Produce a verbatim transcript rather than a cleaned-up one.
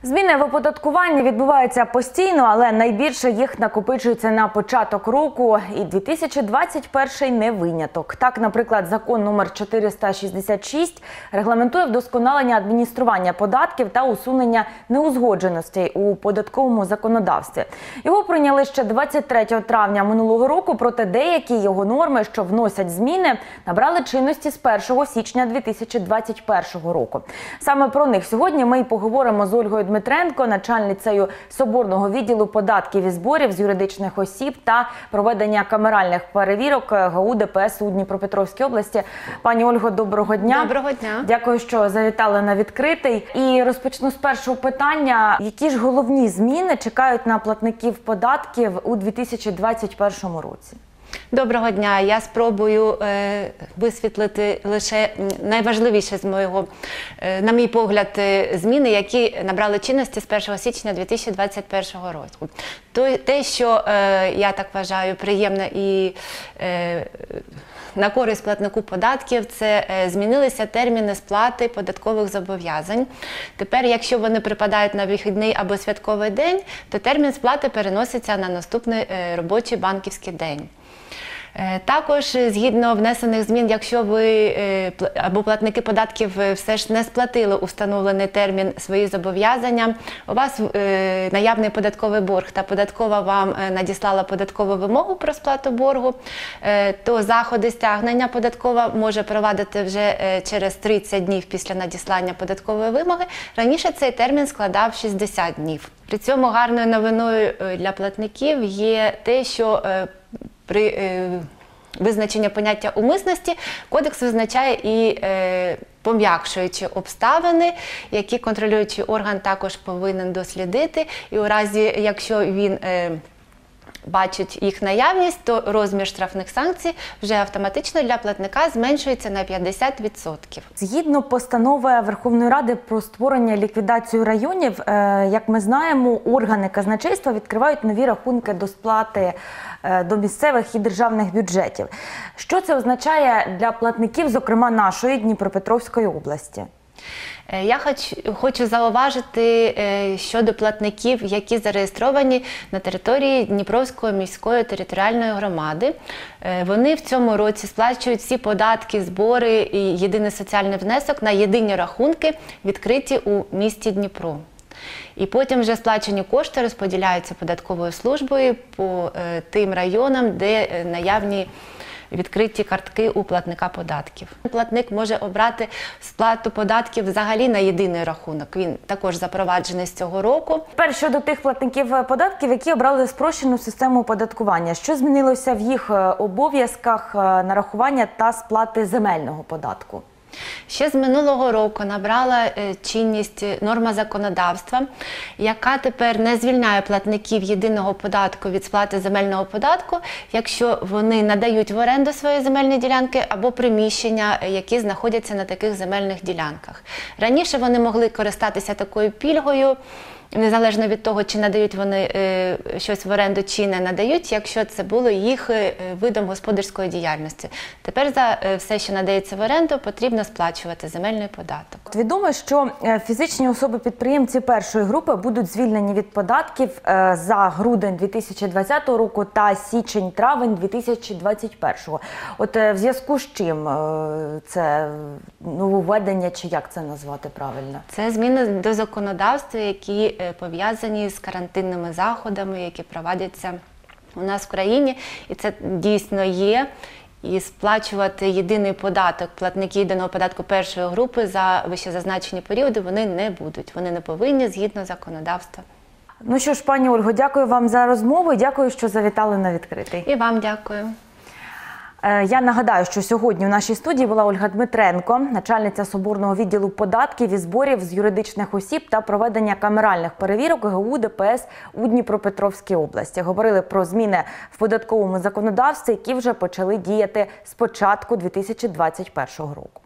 Зміни в оподаткуванні відбуваються постійно, але найбільше їх накопичується на початок року, і дві тисячі двадцять перший не виняток. Так, наприклад, закон номер чотириста шістдесят шість регламентує вдосконалення адміністрування податків та усунення неузгодженостей у податковому законодавстві. Його прийняли ще двадцять третього травня минулого року, проте деякі його норми, що вносять зміни, набрали чинності з першого січня дві тисячі двадцять першого року. Саме про них сьогодні ми й поговоримо з Ольгою Дмитренко, начальницею Соборного відділу податків і зборів з юридичних осіб та проведення камеральних перевірок ГАУ ДПС у Дніпропетровській області. Пані Ольго, доброго дня. Доброго дня. Дякую, що завітали на відкритий. І розпочну з першого питання. Які ж головні зміни чекають на платників податків у дві тисячі двадцять першому році? Доброго дня. Я спробую е, висвітлити лише найважливіше з моєго, е, на мій погляд, зміни, які набрали чинності з першого січня дві тисячі двадцять першого року. То, те, що, е, я так вважаю, приємно і е, на користь платнику податків, це е, змінилися терміни сплати податкових зобов'язань. Тепер, якщо вони припадають на вихідний або святковий день, то термін сплати переноситься на наступний е, робочий банківський день. Також, згідно внесених змін, якщо ви або платники податків все ж не сплатили у встановлений термін свої зобов'язання, у вас наявний податковий борг та податкова вам надіслала податкову вимогу про сплату боргу, то заходи стягнення податкова може провадити вже через тридцять днів після надіслання податкової вимоги. Раніше цей термін складав шістдесят днів. При цьому гарною новиною для платників є те, що при е, визначенні поняття умисності кодекс визначає і е, пом'якшуючі обставини, які контролюючий орган також повинен дослідити. І у разі, якщо він е, бачить їх наявність, то розмір штрафних санкцій вже автоматично для платника зменшується на п'ятдесят відсотків. Згідно постанови Верховної Ради про створення і ліквідацію районів, як ми знаємо, органи казначейства відкривають нові рахунки до сплати до місцевих і державних бюджетів. Що це означає для платників, зокрема нашої Дніпропетровської області? Я хочу, хочу зауважити щодо платників, які зареєстровані на території Дніпровської міської територіальної громади. Вони в цьому році сплачують всі податки, збори і єдиний соціальний внесок на єдині рахунки, відкриті у місті Дніпро. І потім вже сплачені кошти розподіляються податковою службою по тим районам, де наявні відкриті картки у платника податків. Платник може обрати сплату податків взагалі на єдиний рахунок. Він також запроваджений з цього року. Тепер щодо тих платників податків, які обрали спрощену систему оподаткування. Що змінилося в їх обов'язках нарахування та сплати земельного податку? Ще з минулого року набрала чинність норма законодавства, яка тепер не звільняє платників єдиного податку від сплати земельного податку, якщо вони надають в оренду свої земельні ділянки або приміщення, які знаходяться на таких земельних ділянках. Раніше вони могли користатися такою пільгою, незалежно від того, чи надають вони е, щось в оренду, чи не надають, якщо це було їх е, видом господарської діяльності. Тепер за е, все, що надається в оренду, потрібно сплачувати земельний податок. Відомо, що фізичні особи-підприємці першої групи будуть звільнені від податків е, за грудень дві тисячі двадцятого року та січень-травень дві тисячі двадцять першого. От е, в зв'язку з чим е, це нововведення, чи як це назвати правильно? Це зміни до законодавства, які пов'язані з карантинними заходами, які проводяться у нас в країні. І це дійсно є. І сплачувати єдиний податок, платники єдиного податку першої групи за вищезазначені періоди вони не будуть. Вони не повинні згідно законодавства. Ну що ж, пані Ольго, дякую вам за розмову і дякую, що завітали на відкритий. І вам дякую. Я нагадаю, що сьогодні в нашій студії була Ольга Дмитренко, начальниця Соборного відділу податків і зборів з юридичних осіб та проведення камеральних перевірок ГАУ ДПС у Дніпропетровській області. Говорили про зміни в податковому законодавстві, які вже почали діяти з початку дві тисячі двадцять першого року.